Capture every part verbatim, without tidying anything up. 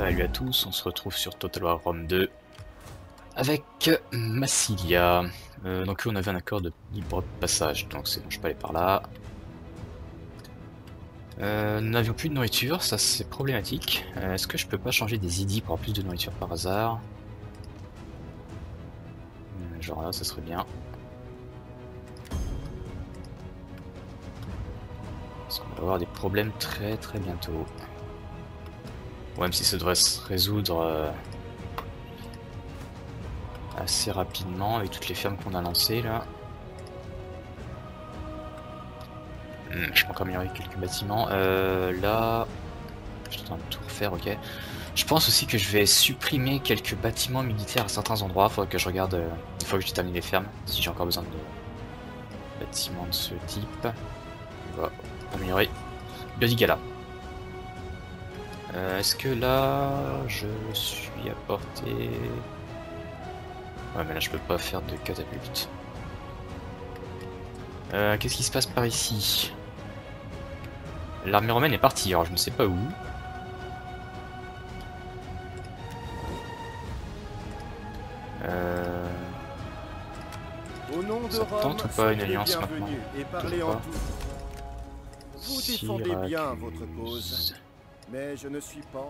Salut à tous, on se retrouve sur Total War Rome deux avec Massilia. Euh, donc on avait un accord de libre passage, donc c'est bon, je peux aller par là. Euh, nous n'avions plus de nourriture, ça c'est problématique. Euh, Est-ce que je peux pas changer des idées pour avoir plus de nourriture par hasard? euh, Genre là, ça serait bien. Parce qu'on va avoir des problèmes très très bientôt. Ouais, même si ça devrait se résoudre euh, assez rapidement avec toutes les fermes qu'on a lancées là. Hmm, je peux encore améliorer quelques bâtiments. Euh, là, je suis en train de tout refaire, ok. Je pense aussi que je vais supprimer quelques bâtiments militaires à certains endroits. Faudrait que je regarde euh, une fois que j'ai terminé les fermes, si j'ai encore besoin de bâtiments de ce type. On va améliorer Biodigala. Euh, Est-ce que là, je suis à portée... Ouais, mais là, je peux pas faire de catapulte. Euh, Qu'est-ce qui se passe par ici? L'armée romaine est partie, alors je ne sais pas où. Euh... Au nom de Ça Rome, tente ou pas une alliance bienvenue maintenant? et parlez en tout. Vous défendez bien votre cause, mais je ne suis pas.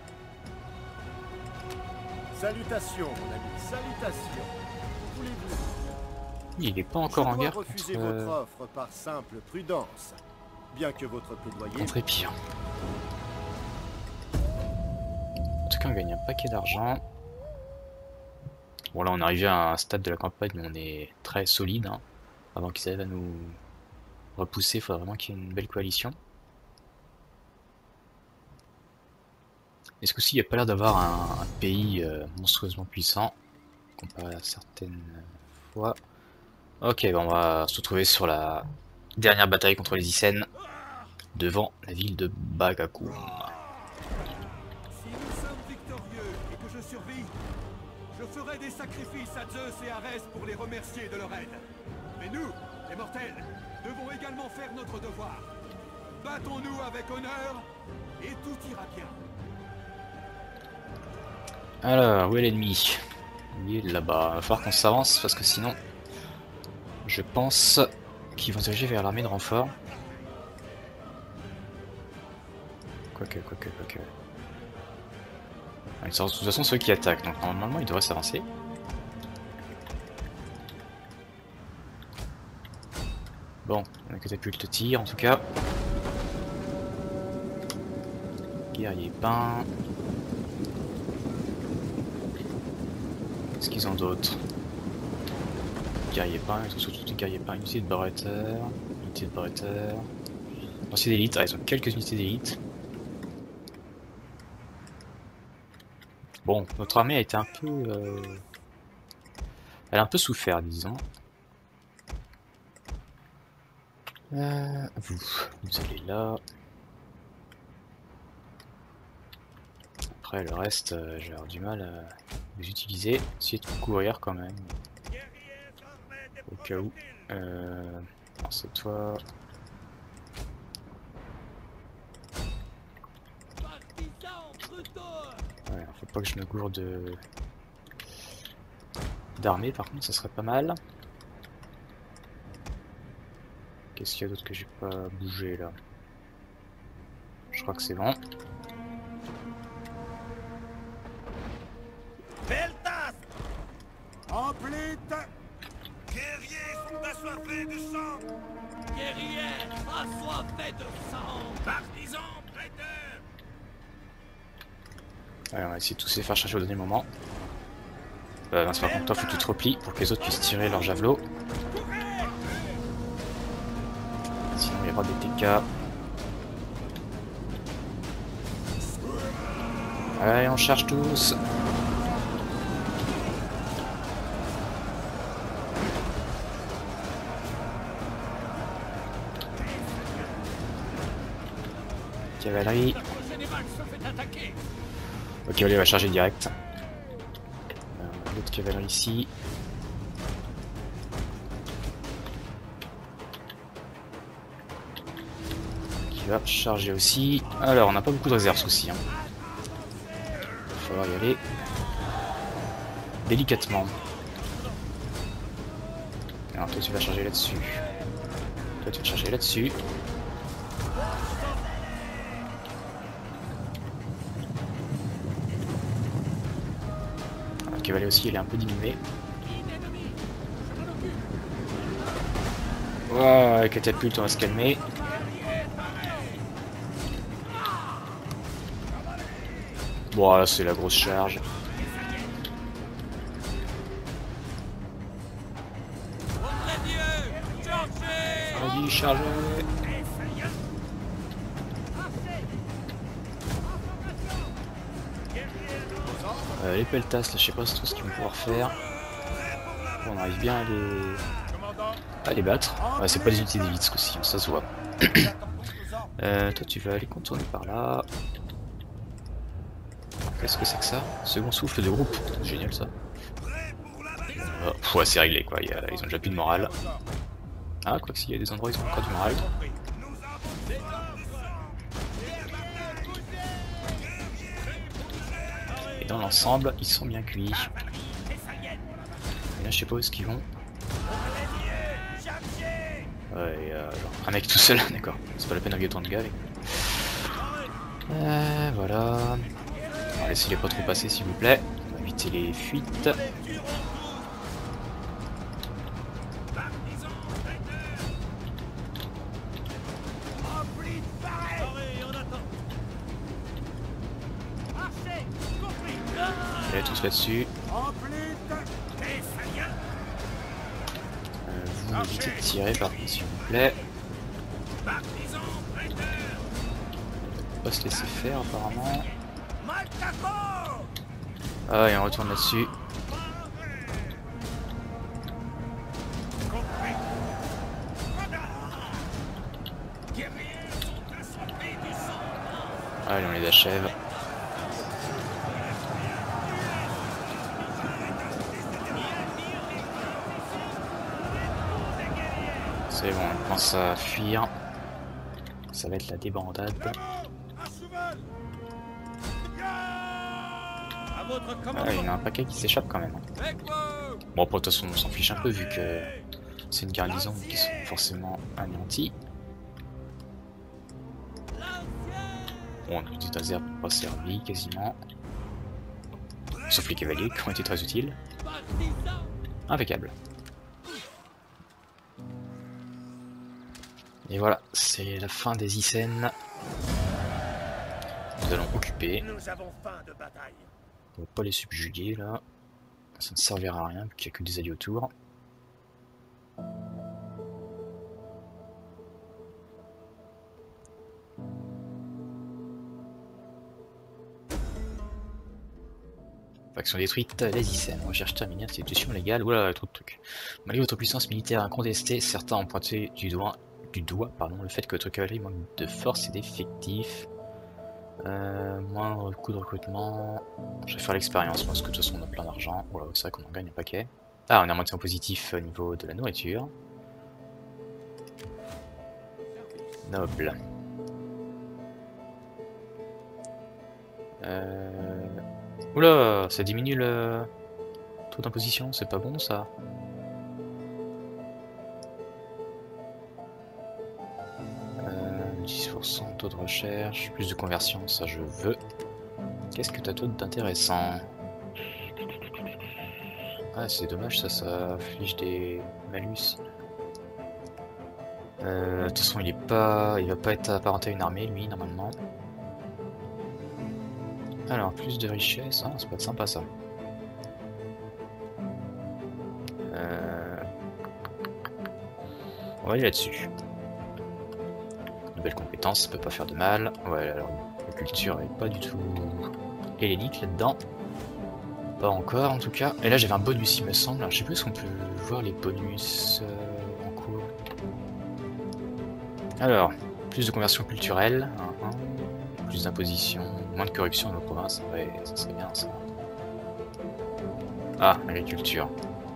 Salutations, mon ami, salutations. Voulez-vous? Il est pas encore je en dois guerre refuser contre... votre offre par simple prudence, bien que votre plaidoyer. contre Épire. En tout cas, on gagne un paquet d'argent. Bon, là, on est arrivé à un stade de la campagne où on est très solide. Hein. Avant qu'ils arrivent à nous repousser, il faudrait vraiment qu'il y ait une belle coalition. Est-ce que il n'y a pas l'air d'avoir un, un pays euh, monstrueusement puissant, comparé à certaines fois. Ok, bon, on va se retrouver sur la dernière bataille contre les Icènes, devant la ville de Bagakoum. Si nous sommes victorieux et que je survis, je ferai des sacrifices à Zeus et Arès pour les remercier de leur aide. Mais nous, les mortels, devons également faire notre devoir. Battons-nous avec honneur et tout ira bien. Alors, où est l'ennemi? Il est là-bas. Il va falloir qu'on s'avance parce que sinon, je pense qu'ils vont se diriger vers l'armée de renfort. Quoique, quoique, quoique. De toute façon, ceux qui attaquent, donc normalement ils devraient s'avancer. Bon, on a catapulte tir en tout cas. Guerrier peint. Qu'est-ce qu'ils ont d'autre? Guerrier peint, ils ont surtout des guerriers peints, unité de barretteur, unité de barretteur. Lancier d'élite, ah ils ont quelques unités d'élite. Bon, notre armée a été un peu... Euh... Elle a un peu souffert, disons. Euh, vous, vous allez là. Après, le reste, euh, je vais avoir du mal à les utiliser. Essayer de courir quand même. Au cas où. Euh... Non, c'est toi. Ouais, faut pas que je me gourde d'armée, par contre, ça serait pas mal. Qu'est-ce qu'il y a d'autre que j'ai pas bougé là? Je crois que c'est bon. Beltas! Emplite! Guerriers sont assoiffés de sang! Guerriers assoiffés de sang! Partisans prêteurs! Ouais, on va essayer de tous les faire chercher au dernier moment. Euh, non, c'est par contre, toi, faut que tu te replies pour que les autres puissent tirer leur javelot. Sinon, il y aura des T K. Allez, on charge tous. Cavalerie. Ok, allez, on va charger direct. Euh, L'autre cavalerie ici. Qui va charger aussi. Alors, on n'a pas beaucoup de réserves aussi. Hein. falloir y aller délicatement. Alors toi tu vas charger là-dessus. Toi tu vas charger là-dessus. Le cavalier aussi il est un peu diminué. Ouais, catapulte, on va se calmer. Bon là c'est la grosse charge. Vas-y, chargez. Euh, les peltas, là, je sais pas trop ce qu'ils vont pouvoir faire. On arrive bien à les, à les battre. Ouais, c'est pas des unités d'élite ce coup-ci, ça se voit. euh, toi, tu vas aller contourner par là. Qu'est-ce que c'est que ça? Second souffle de groupe. Génial ça. Oh, ouais, c'est réglé quoi, a, ils ont déjà plus de morale. Ah, quoi que s'il y a des endroits où ils ont encore du moral. Et dans l'ensemble, ils sont bien cuits. Et là, je sais pas où est-ce qu'ils vont. Ouais, euh, genre, un mec tout seul, d'accord. C'est pas la peine d'engager autant de gars. Euh, voilà. On va laisser les pas trop passer, s'il vous plaît. On va éviter les fuites. Allez, tous là-dessus. Euh, vous évitez de tirer par contre, s'il vous plaît. On va pas se laisser faire apparemment. Ah, et on retourne là-dessus. Allez, on les achève. C'est bon, on commence à fuir. Ça va être la débandade. Ah, il y en a un paquet qui s'échappe quand même. Bon, pour de toute façon, on s'en fiche un peu vu que c'est une garnison qui sont forcément anéantis. Bon, on a des tasers pas servi quasiment. Sauf les cavaliers qui ont été très utiles. Impeccable. Et voilà, c'est la fin des Icènes. Nous allons occuper. On va pas les subjuguer là. Ça ne servira à rien vu qu'il n'y a que des alliés autour. Faction détruite, les Icènes. Recherche terminée, institution légale. Oula, trop de trucs. Malgré votre puissance militaire incontestée, certains ont pointé du doigt, du doigt pardon, le fait que votre cavalerie manque de force et d'effectifs. Euh, moins de coûts de recrutement. Je vais faire l'expérience parce que de toute façon on a plein d'argent. Voilà, c'est vrai qu'on en gagne un paquet. Ah, on est remonté en positif au niveau de la nourriture. Noble. Euh... Oula, ça diminue le taux d'imposition, c'est pas bon ça. dix pour cent taux de recherche, plus de conversion, ça je veux. Qu'est-ce que t'as toi d'intéressant? Ah c'est dommage ça, ça affiche des malus. Euh, de toute façon il est pas, il va pas être apparenté à une armée lui normalement. Alors plus de richesse, hein, ça peut être sympa ça. Euh... On va aller là-dessus. Nouvelle compétence, ça peut pas faire de mal. Ouais, alors la culture est pas du tout hellénique là-dedans. Pas encore en tout cas. Et là j'avais un bonus il me semble. Alors, je sais plus si on peut voir les bonus euh, en cours. Alors, plus de conversion culturelle, hein, hein, plus d'imposition, moins de corruption dans nos provinces, ouais, ça serait bien ça. Ah, l'agriculture.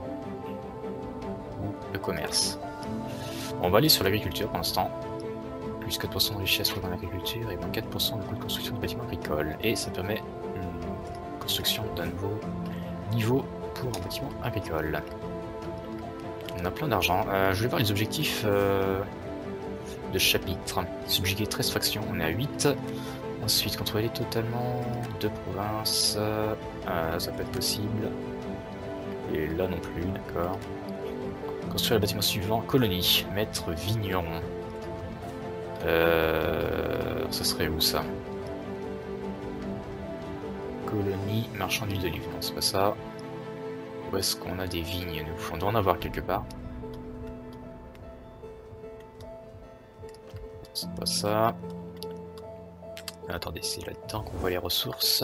Ou le commerce. Bon, on va aller sur l'agriculture pour l'instant. Plus quatre pour cent de richesse dans l'agriculture et moins quatre pour cent de coût de construction de bâtiments agricoles. Et ça permet une construction d'un nouveau niveau pour un bâtiment agricole. On a plein d'argent. Euh, je vais voir les objectifs euh, de chapitre. Subjuguer treize factions, on est à huit. Ensuite, contrôler totalement deux provinces. Euh, ça peut être possible. Et là non plus, d'accord. Construire le bâtiment suivant, colonie. Maître vigneron. Euh, ça serait où ça? Colonie, marchand d'huile d'olive. Non, c'est pas ça. Où est-ce qu'on a des vignes, nous? On doit en avoir quelque part. C'est pas ça. Attendez, c'est là-dedans qu'on voit les ressources.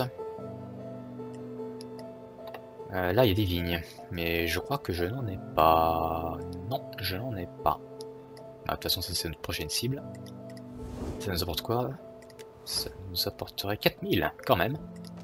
Euh, là, il y a des vignes. Mais je crois que je n'en ai pas. Non, je n'en ai pas. Ah, de toute façon, ça c'est notre prochaine cible. Ça nous apporte quoi? Ça nous apporterait quatre mille, quand même.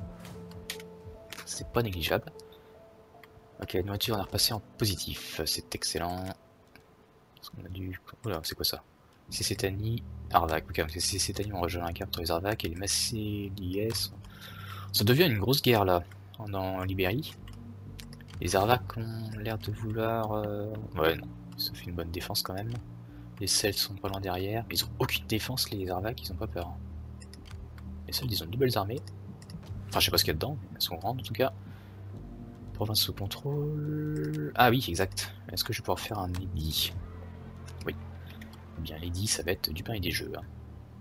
C'est pas négligeable. Ok, la nourriture, on a repassé en positif. C'est excellent. On a dû... Oula, c'est quoi ça? C'est Cétanie, Arvac. Ok, c'est Cétanie, on rejoint un cap entre les Arvac et les Massilies. Ça devient une grosse guerre là, en Libérie. Les Arvac ont l'air de vouloir... Euh... Ouais, non, ça fait une bonne défense quand même. Les Celtes sont pas loin derrière. Ils ont aucune défense, les Arvac, ils ont pas peur. Hein. Les Celtes, ils ont de belles armées. Enfin, je sais pas ce qu'il y a dedans, mais elles sont grandes en tout cas. Province sous contrôle... Ah oui, exact. Est-ce que je vais pouvoir faire un édit? Oui. Eh bien, l'édit, ça va être du pain et des jeux. Hein.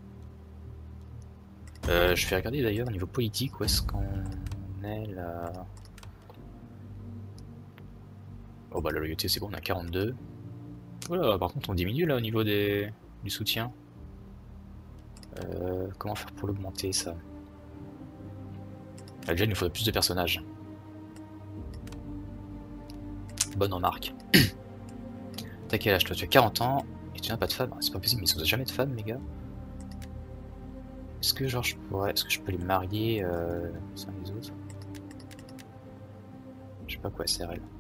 Euh, je vais regarder d'ailleurs au niveau politique, où est-ce qu'on est là... Oh bah la loyauté c'est bon, on a quarante-deux. Voilà, par contre on diminue là au niveau des... du soutien. Euh, comment faire pour l'augmenter ça? Là, déjà il nous faudrait plus de personnages. Bonne remarque. T'as quel âge toi? Tu as quarante ans et tu n'as pas de femme. C'est pas possible, mais ils n'ont jamais de femme les gars. Est-ce que genre je pourrais... Est-ce que je peux les marier euh, les uns les autres? Je sais pas quoi c'est elle.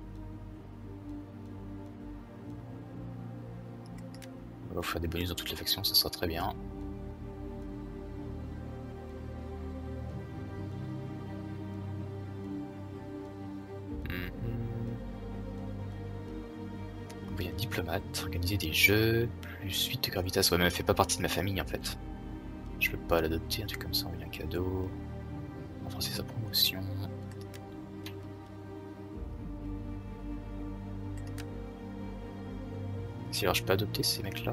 On va faire des bonus dans toutes les factions, ça sera très bien. Mm-hmm. Envoyer un diplomate, organiser des jeux, plus huit de gravitas. Ouais, mais elle fait pas partie de ma famille en fait. Je peux pas l'adopter, un truc comme ça, envoyer un cadeau. Enfin, c'est sa promotion. Si alors je peux adopter ces mecs là.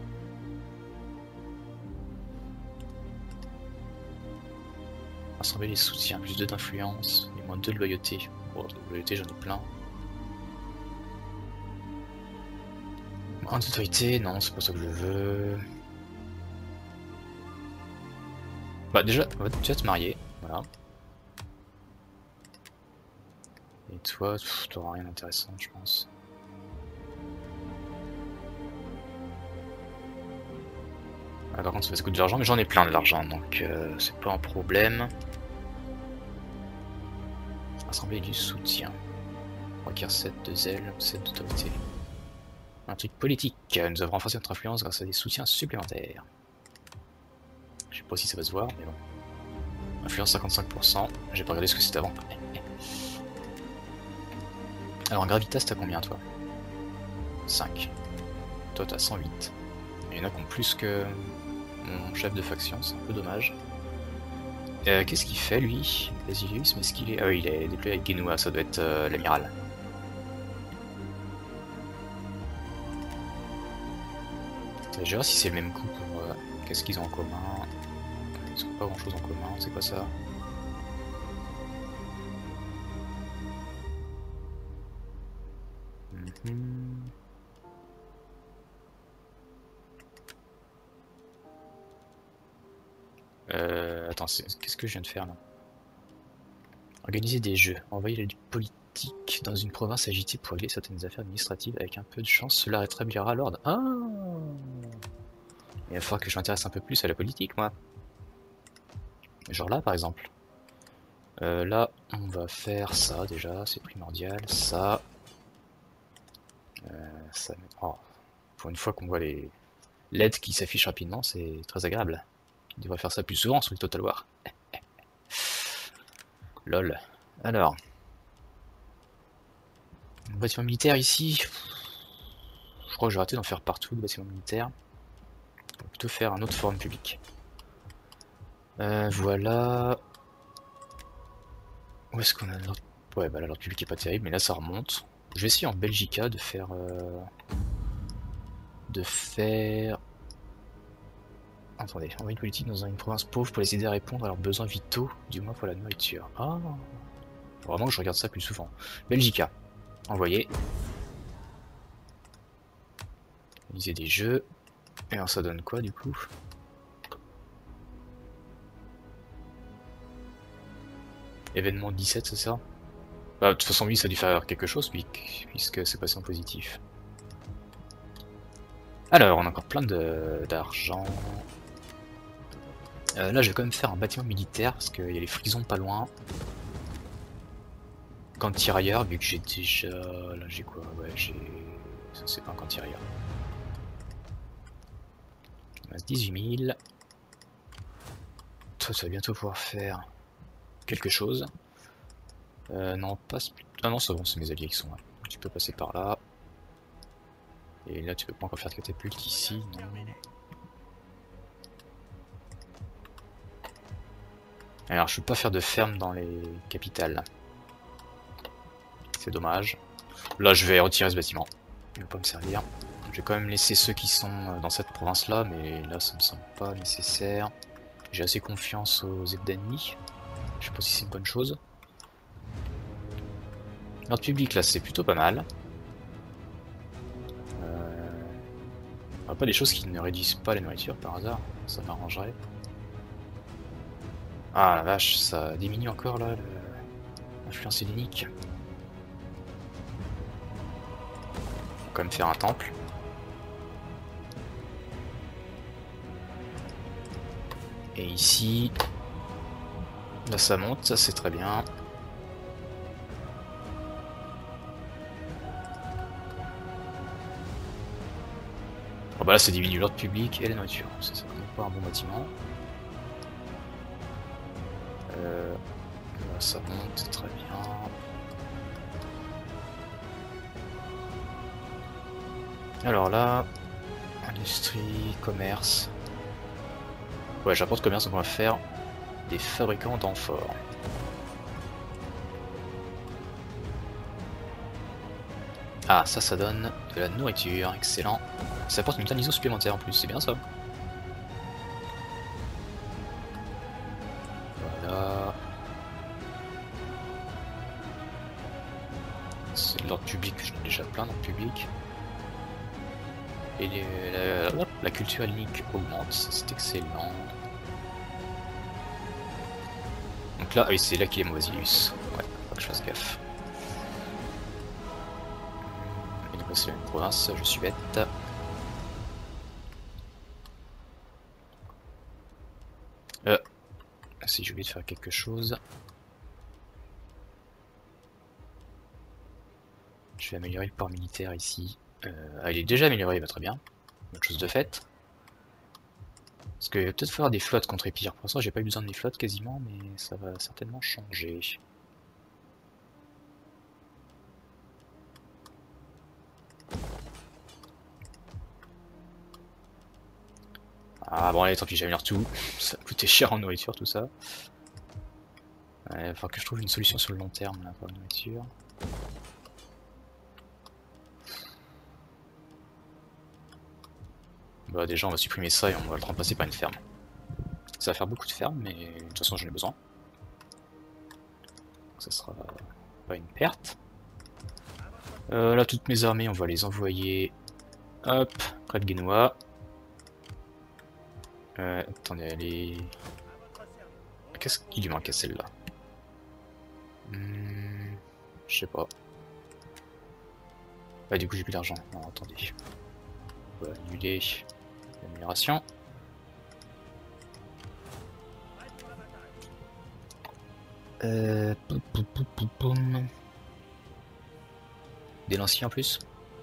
Rassembler les soutiens, plus deux d'influence, et moins deux de loyauté. Bon, de loyauté j'en ai plein. Grande autorité, non c'est pas ça que je veux. Bah déjà, on va déjà te marier, voilà. Et toi, t'auras rien d'intéressant je pense. Ah, par contre ça coûte de l'argent, mais j'en ai plein de l'argent, donc euh, c'est pas un problème. Rassembler du soutien. On requiert sept de zèle, sept d'autorité. Un truc politique, nous avons renforcé notre influence grâce à des soutiens supplémentaires. Je sais pas si ça va se voir, mais bon. Influence cinquante-cinq pour cent, j'ai pas regardé ce que c'était avant. Alors en gravitas t'as combien toi? cinq. Toi t'as cent huit. Il y en a qui ont plus que mon chef de faction, c'est un peu dommage. Euh, Qu'est-ce qu'il fait lui? Basilius, mais est-ce qu'il est... Ah oui, il est déployé avec Genua, ça doit être euh, l'amiral. Je vais voir si c'est le même coup pour... Euh, Qu'est-ce qu'ils ont en commun? Ils ont pas grand chose en commun, c'est quoi ça? Mm-hmm. Euh, attends, qu'est-ce que je viens de faire là? Organiser des jeux. Envoyer du politique dans une province agitée pour régler certaines affaires administratives. Avec un peu de chance, cela rétablira l'ordre. Ah! Il va falloir que je m'intéresse un peu plus à la politique, moi. Genre là, par exemple. Euh, là, on va faire ça déjà, c'est primordial. Ça. Euh, ça... Oh. Pour une fois qu'on voit les L E D qui s'affichent rapidement, c'est très agréable. On devrait faire ça plus souvent sur le Total War. Lol. Alors. Bâtiment militaire ici. Je crois que j'ai raté d'en faire partout, le bâtiment militaire. On va plutôt faire un autre forum public. Euh, voilà. Où est-ce qu'on a l'ordre? Ouais, bah là, l'ordre public est pas terrible, mais là ça remonte. Je vais essayer en Belgica de faire... Euh... De faire... Attendez, envoyer une politique dans une province pauvre pour les aider à répondre à leurs besoins vitaux, du moins pour la nourriture. Ah, faut vraiment que je regarde ça plus souvent. Belgica. Envoyer. Organiser des jeux. Et alors ça donne quoi du coup? Événement dix-sept, c'est ça? Bah, de toute façon, oui, ça a dû faire quelque chose puisque c'est passé en positif. Alors, on a encore plein d'argent. Euh, là, je vais quand même faire un bâtiment militaire parce qu'il y a les frisons pas loin. Camp de tirailleurs, vu que j'ai déjà... Là, j'ai quoi? Ouais, j'ai... Ça, c'est pas un camp de tirailleurs. Il reste dix-huit mille. Toi, ça va bientôt pouvoir faire quelque chose. Euh, non, passe... Ah non, c'est bon, c'est mes alliés qui sont là. Tu peux passer par là. Et là, tu peux pas encore faire de catapulte ici, non. Alors, je peux pas faire de ferme dans les capitales. C'est dommage. Là, je vais retirer ce bâtiment. Il va pas me servir. Je vais quand même laisser ceux qui sont dans cette province-là, mais là, ça me semble pas nécessaire. J'ai assez confiance aux ennemis. Je sais pas si c'est une bonne chose. L'ordre public, là, c'est plutôt pas mal. Euh... Pas des choses qui ne réduisent pas la nourriture par hasard. Ça m'arrangerait. Ah la vache, ça diminue encore là l'influence hellénique. On va quand même faire un temple. Et ici, là ça monte, ça c'est très bien. Oh bah là ça diminue l'ordre public et la nourriture, ça c'est vraiment pas un bon bâtiment. Euh, là, ça monte très bien. Alors là, industrie, commerce. Ouais, j'apporte commerce, donc on va faire des fabricants d'amphores. Ah, ça, ça donne de la nourriture, excellent. Ça apporte une tonne d'I S O supplémentaire en plus, c'est bien ça. C'est de l'ordre public, j'en ai déjà plein dans le public. Et les, la, la, la culture hellénique augmente, c'est excellent. Donc là, ah oui, c'est là qu'il est Moisius. Ouais, faut que je fasse gaffe. Et donc c'est une province, je suis bête. Euh, si j'ai oublié de faire quelque chose. Je vais améliorer le port militaire ici. Euh, ah, il est déjà amélioré, il va très bien. Bonne chose de faite. Parce que peut-être faire des flottes contre Épire. Pour l'instant, j'ai pas eu besoin de mes flottes quasiment, mais ça va certainement changer. Ah bon, allez, tant pis, j'améliore tout. Ça va coûter cher en nourriture, tout ça. Il va falloir que je trouve une solution sur le long terme là, pour la nourriture. Bah déjà on va supprimer ça et on va le remplacer par une ferme. Ça va faire beaucoup de fermes mais de toute façon j'en ai besoin. Donc ça sera pas une perte. Euh, là toutes mes armées on va les envoyer hop près de Genoa. Euh, attendez elle est... Qu'est-ce qui lui manque à celle-là? hmm, Je sais pas. Ah du coup j'ai plus d'argent. Non attendez. On va annuler l'amélioration. Euh... Des lanciers en plus.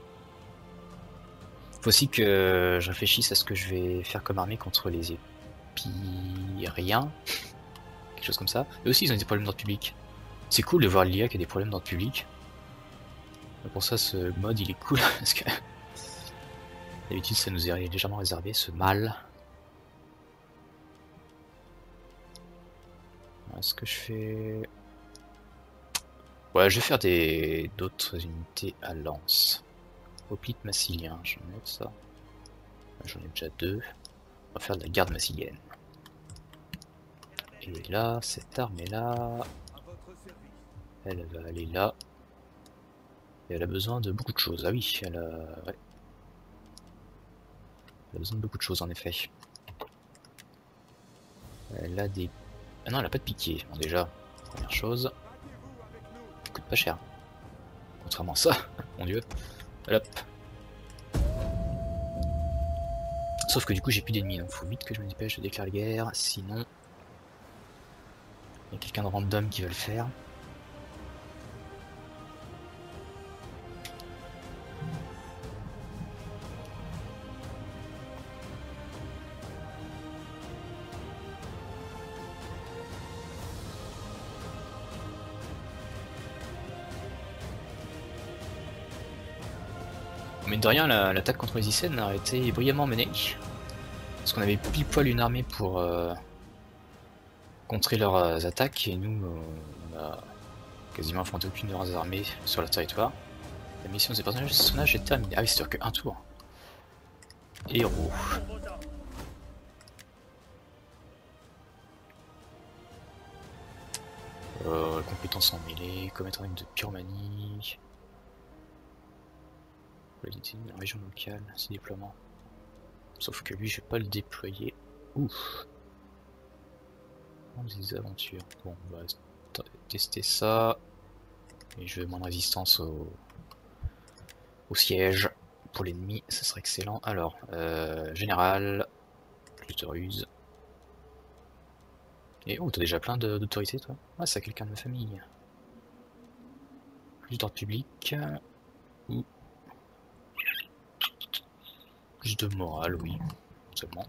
Faut aussi que je réfléchisse à ce que je vais faire comme armée contre les épiriens. Quelque chose comme ça. Eux aussi ils ont des problèmes d'ordre public. C'est cool de voir l'I A qui a des problèmes dans le public. Pour ça, ce mode il est cool parce que d'habitude ça nous est légèrement réservé, ce mal. Est-ce que je fais... Ouais, je vais faire des d'autres unités à lance. Hoplite massilien, je vais mettre ça. J'en ai déjà deux. On va faire de la garde massilienne. Et là, cette armée là, elle va aller là. Et elle a besoin de beaucoup de choses. Ah oui, elle a... Ouais. Elle a besoin de beaucoup de choses en effet. Elle a des... Ah non, elle a pas de piqué. Bon déjà, première chose. Ça coûte pas cher. Contrairement à ça, mon dieu. Hop. Sauf que du coup j'ai plus d'ennemis, donc faut vite que je me dépêche de déclarer la guerre, sinon... Il y a quelqu'un de random qui veut le faire. Mais de rien, l'attaque la, contre les Icènes a été brillamment menée. Parce qu'on avait pile poil une armée pour euh, contrer leurs euh, attaques, et nous, euh, on a quasiment affronté aucune de leurs armées sur leur territoire. La mission de ces personnages est terminée. Ah oui, c'est-à-dire qu'un tour. Héros. Euh, compétences en mêlée, commettre un acte de pyromanie. La région locale, c'est déploiement. Sauf que lui, je vais pas le déployer. Ouf. Des aventures. Bon, on va tester ça. Et je veux moins de résistance au, au siège. Pour l'ennemi, ça serait excellent. Alors, euh, général, je te ruse. Et oh, t'as déjà plein d'autorités, toi? Ah, c'est quelqu'un de ma famille. Plus d'ordre public. Ou plus de morale, oui, seulement.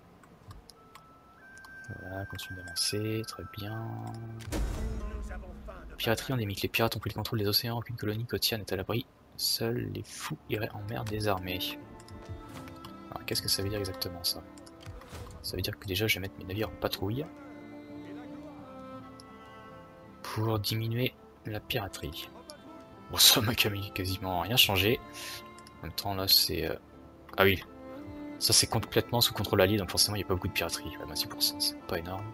Voilà, continue d'avancer, très bien. Piraterie endémique. Les pirates ont pris le contrôle des océans, aucune colonie côtière n'est à l'abri. Seuls les fous iraient en mer désarmés. Alors, qu'est-ce que ça veut dire exactement ça? Ça veut dire que déjà je vais mettre mes navires en patrouille pour diminuer la piraterie. Bon, ça m'a quasiment rien changé. En même temps, là, c'est... Euh... Ah oui, ça c'est complètement sous contrôle allié, donc forcément il n'y a pas beaucoup de piraterie. Ouais, bah, six pour cent, c'est pas énorme.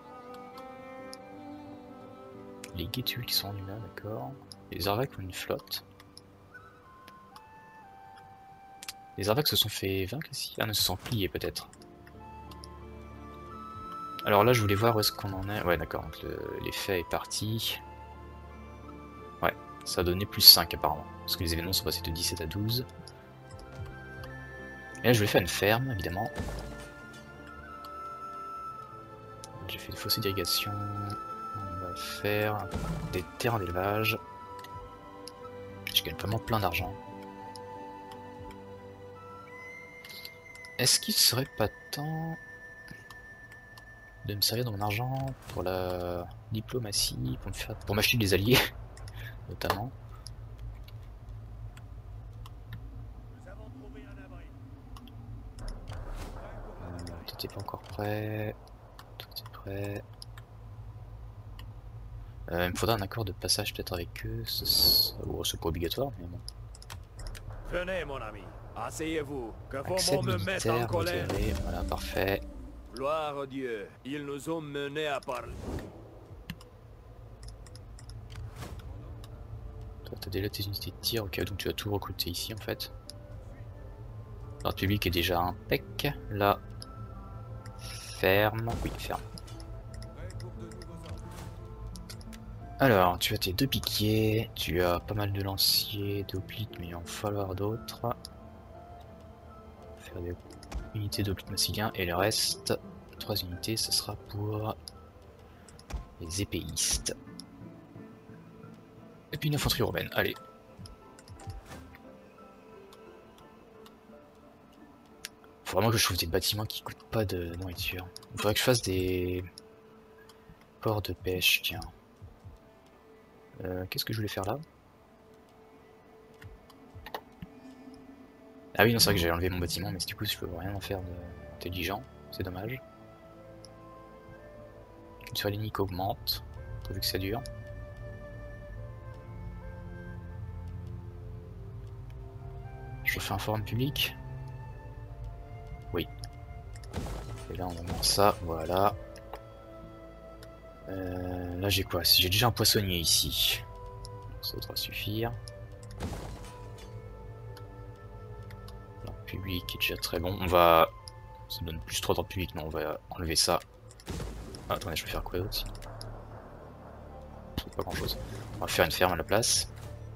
Les Gétuls qui sont venus là, d'accord. Les Arvaks ont une flotte. Les Arvaks se sont fait vaincre ici. Ah non, se sont pliés peut-être. Alors là, je voulais voir où est-ce qu'on en est. Ouais, d'accord, donc l'effet est parti. Ouais, ça a donné plus cinq apparemment. Parce que les événements sont passés de dix-sept à douze. Et là, je vais faire une ferme, évidemment. J'ai fait des fossés d'irrigation. On va faire des terrains d'élevage. Je gagne vraiment plein d'argent. Est-ce qu'il serait pas temps de me servir de mon argent pour la diplomatie, pour me faire, pour m'acheter des alliés, notamment. Tout est pas encore prêt. Tout est prêt. Euh, il me faudra un accord de passage peut-être avec eux. C'est pas obligatoire, mais bon. Venez, mon ami. Asseyez-vous. Que Accès vos mots me mettent en colère. Modéré. Voilà, parfait. Gloire à Dieu. Ils nous ont menés à parler. Toi, t'as déjà tes unités de tir. Ok, donc tu vas tout recruter ici en fait. L'ordre public est déjà impec. Là. Ferme. Oui, ferme. Alors, tu as tes deux piquiers, tu as pas mal de lanciers, d'hoplites, mais il va en falloir d'autres. Faire des unités d'hoplites massiliens et le reste, trois unités, ce sera pour les épéistes. Et puis une infanterie urbaine, allez. Faut vraiment que je trouve des bâtiments qui coûtent pas de nourriture. Il faudrait que je fasse des ports de pêche, tiens. Euh, Qu'est-ce que je voulais faire là? Ah oui, non, c'est vrai que j'ai enlevé mon bâtiment, mais du coup, je peux rien en faire d'intelligent. C'est dommage. Culture hélénique augmente, pourvu que ça dure. Je fais un forum public. Oui. Et là, on va voir ça, voilà. Euh, là, j'ai quoi? J'ai déjà un poissonnier ici. Ça devrait suffire. Public est déjà très bon. On va... Ça donne plus trois dans le public, non, on va enlever ça. Ah, attendez, je vais faire quoi d'autre sinon? Pas grand chose. On va faire une ferme à la place.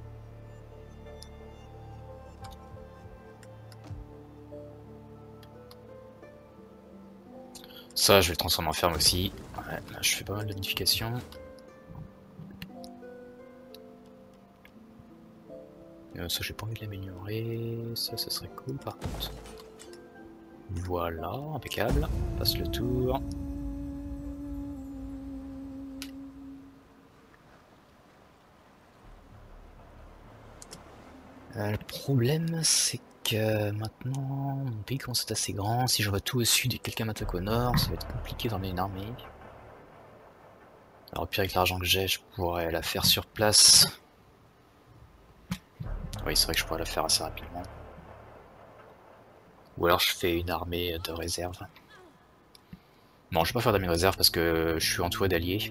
Ça, je vais le transformer en ferme aussi. Ouais, là, je fais pas mal de modifications. Euh, ça, j'ai pas envie de l'améliorer. Ça, ça serait cool par contre. Voilà, impeccable. On passe le tour. Euh, le problème, c'est que maintenant, mon pays commence à être assez grand. Si je vois tout au sud et quelqu'un m'attaque au nord, ça va être compliqué d'emmener une armée. Alors, au pire, avec l'argent que j'ai, je pourrais la faire sur place. Oui, c'est vrai que je pourrais la faire assez rapidement. Ou alors je fais une armée de réserve. Bon, je vais pas faire d'armée de réserve parce que je suis entouré d'alliés.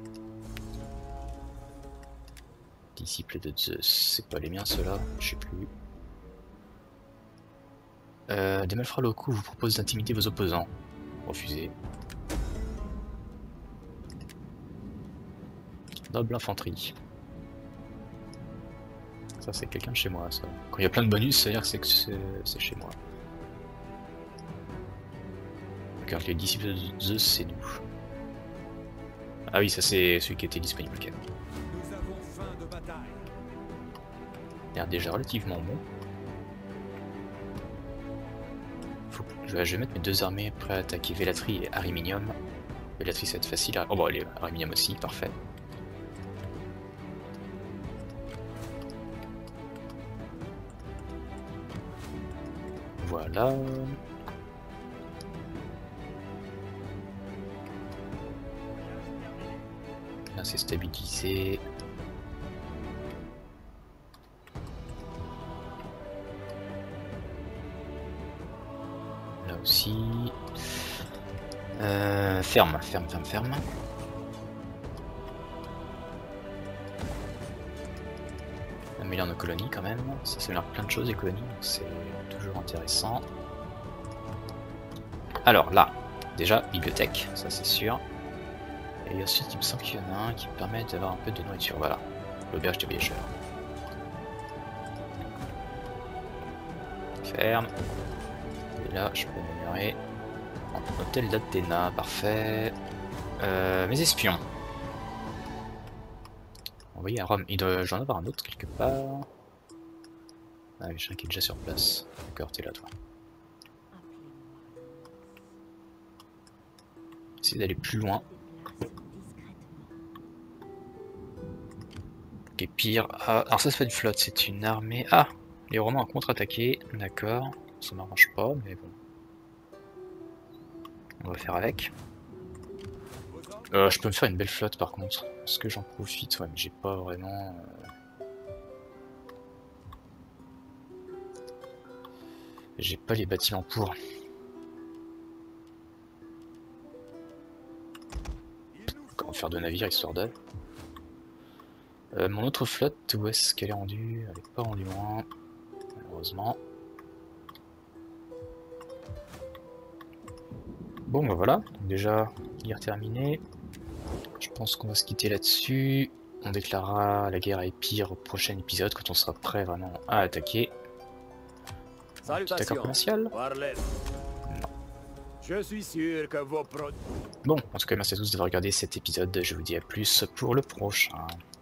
Disciples de Zeus, c'est pas les miens ceux-là, je sais plus. Euh, des malfrats locaux vous proposent d'intimider vos opposants. Refusez. Noble infanterie. Ça c'est quelqu'un de chez moi ça. Quand il y a plein de bonus, ça veut dire que c'est chez moi. Regarde, les disciples de Zeus, c'est nous. Ah oui, ça c'est celui qui était disponible. Okay. Nous avons faim de bataille. Il a l'air déjà relativement bon. Faut... Je, vais, je vais mettre mes deux armées prêtes à attaquer Vélatrie et Ariminium. Vélatrie, ça va être facile. À... Oh bon, allez, Ariminium aussi, parfait. Voilà. Là c'est stabilisé. Là aussi. Euh, ferme, ferme, ferme, ferme. On améliore nos colonies quand même. Ça s'améliore plein de choses les colonies, donc c'est toujours intéressant. Alors là, déjà bibliothèque, ça c'est sûr. Et ensuite il me semble qu'il y en a un qui me permet d'avoir un peu de nourriture, voilà. L'auberge des voyageurs. Ferme. Et là je peux améliorer en hôtel d'Athéna, parfait. Euh, mes espions. Envoyé à Rome, il doit j'en avoir un autre quelque part. Ah oui, j'ai un qui est déjà sur place. D'accord, t'es là toi. Essayer d'aller plus loin. Et pire. Ah, alors ça c'est pas une flotte, c'est une armée. Ah, les Romains ont contre-attaqué. D'accord, ça m'arrange pas, mais bon. On va faire avec. Euh, je peux me faire une belle flotte par contre. Est-ce que j'en profite? Ouais, mais j'ai pas vraiment. Euh... J'ai pas les bâtiments pour. Comment faire deux navires histoire de. Euh, mon autre flotte, où est-ce qu'elle est rendue? Elle est pas rendue loin, malheureusement. Bon bah voilà, donc déjà guerre terminée. Je pense qu'on va se quitter là-dessus. On déclarera la guerre à Épire au prochain épisode quand on sera prêt vraiment à attaquer. Un petit accord commercial? Non. Je suis sûr que vos produits. Bon, en tout cas merci à tous d'avoir regardé cet épisode. Je vous dis à plus pour le prochain.